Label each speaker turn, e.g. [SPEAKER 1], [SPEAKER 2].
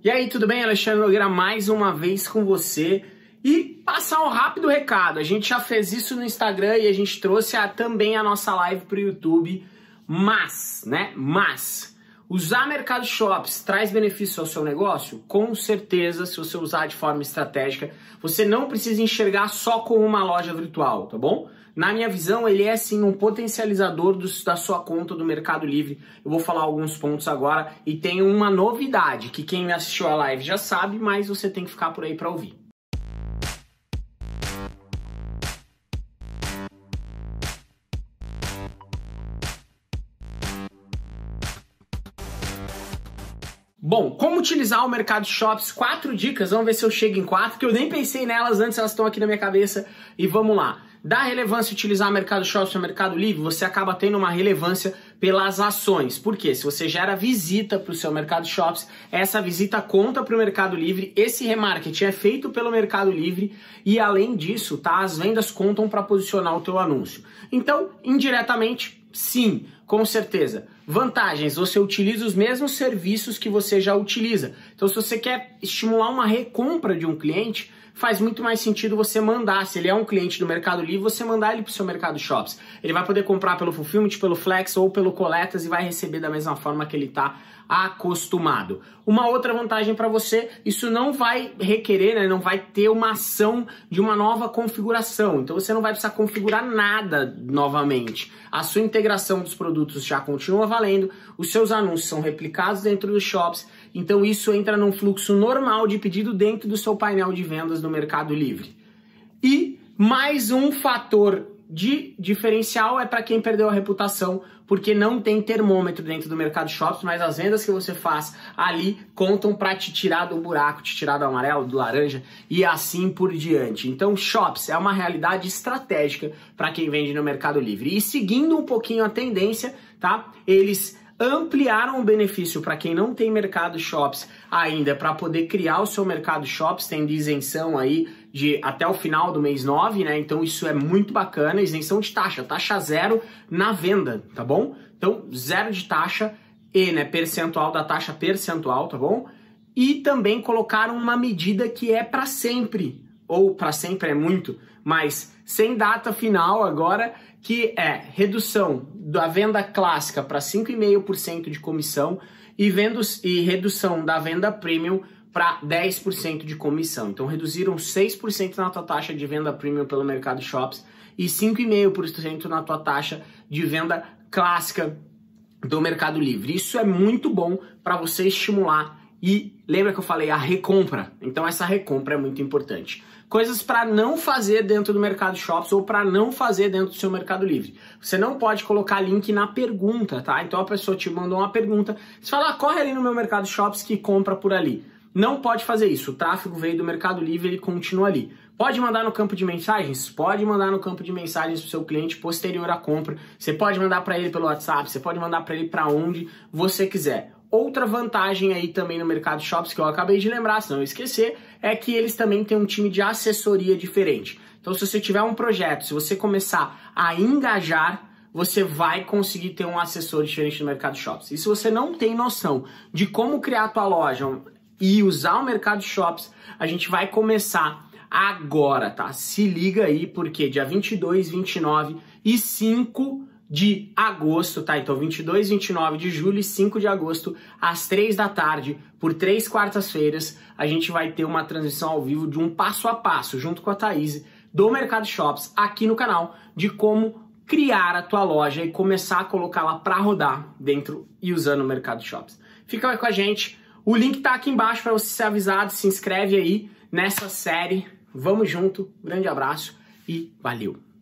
[SPEAKER 1] E aí, tudo bem? Alexandre Nogueira mais uma vez com você. E passar um rápido recado, a gente já fez isso no Instagram e a gente trouxe também a nossa live para o YouTube, mas usar Mercado Shops traz benefício ao seu negócio? Com certeza, se você usar de forma estratégica, você não precisa enxergar só como uma loja virtual, tá bom? Na minha visão, ele é sim um potencializador da sua conta do Mercado Livre. Eu vou falar alguns pontos agora e tem uma novidade que quem assistiu a live já sabe, mas você tem que ficar por aí para ouvir. Bom, como utilizar o Mercado Shops? 4 dicas, vamos ver se eu chego em 4, que eu nem pensei nelas antes, elas estão aqui na minha cabeça. E vamos lá. Dá relevância utilizar o Mercado Shops no Mercado Livre? Você acaba tendo uma relevância pelas ações. Por quê? Se você gera visita para o seu Mercado Shops, essa visita conta para o Mercado Livre, esse remarketing é feito pelo Mercado Livre e além disso, tá, as vendas contam para posicionar o teu anúncio. Então, indiretamente, sim, com certeza. Vantagens, você utiliza os mesmos serviços que você já utiliza. Então, se você quer estimular uma recompra de um cliente, faz muito mais sentido você mandar, se ele é um cliente do Mercado Livre, você mandar ele para o seu Mercado Shops. Ele vai poder comprar pelo Fulfillment, pelo Flex ou pelo Coletas e vai receber da mesma forma que ele está acostumado. Uma outra vantagem para você, isso não vai requerer, não vai ter uma ação de uma nova configuração. Então você não vai precisar configurar nada novamente. A sua integração dos produtos já continua valendo, os seus anúncios são replicados dentro dos shops, então isso entra num fluxo normal de pedido dentro do seu painel de vendas do Mercado Livre. E mais um fator de diferencial é para quem perdeu a reputação, porque não tem termômetro dentro do Mercado Shops, mas as vendas que você faz ali contam para te tirar do buraco, te tirar do amarelo, do laranja e assim por diante. Então, Shops é uma realidade estratégica para quem vende no Mercado Livre. E seguindo um pouquinho a tendência, tá? Eles ampliaram o benefício para quem não tem Mercado Shops ainda para poder criar o seu Mercado Shops, tem de isenção aí de até o final do mês 9, né? Então isso é muito bacana, isenção de taxa zero na venda, tá bom? Então zero de taxa e, né, percentual da taxa percentual, tá bom? E também colocaram uma medida que é para sempre, ou para sempre é muito, mas sem data final agora, que é redução da venda clássica para 5,5% de comissão e redução da venda premium para 10% de comissão. Então reduziram 6% na tua taxa de venda premium pelo Mercado Shops e 5,5% na tua taxa de venda clássica do Mercado Livre. Isso é muito bom para você estimular e lembra que eu falei a recompra? Então essa recompra é muito importante. Coisas para não fazer dentro do Mercado Shops ou para não fazer dentro do seu Mercado Livre. Você não pode colocar link na pergunta, tá? Então a pessoa te mandou uma pergunta, você fala, corre ali no meu Mercado Shops que compra por ali. Não pode fazer isso, o tráfego veio do Mercado Livre, ele continua ali. Pode mandar no campo de mensagens? Pode mandar no campo de mensagens para o seu cliente posterior à compra. Você pode mandar para ele pelo WhatsApp, você pode mandar para ele para onde você quiser. Outra vantagem aí também no Mercado Shops, que eu acabei de lembrar, se não esquecer, é que eles também têm um time de assessoria diferente. Então, se você tiver um projeto, se você começar a engajar, você vai conseguir ter um assessor diferente no Mercado Shops. E se você não tem noção de como criar a tua loja e usar o Mercado Shops, a gente vai começar agora, tá? Se liga aí, porque dia 22, 29 e 5 de agosto, tá? Então 22, 29 de julho e 5 de agosto, às 3 da tarde, por 3 quartas-feiras, a gente vai ter uma transmissão ao vivo de um passo a passo, junto com a Thaís, do Mercado Shops, aqui no canal, de como criar a tua loja e começar a colocá-la para rodar dentro e usando o Mercado Shops. Fica aí com a gente, o link tá aqui embaixo para você ser avisado, se inscreve aí nessa série, vamos junto, grande abraço e valeu!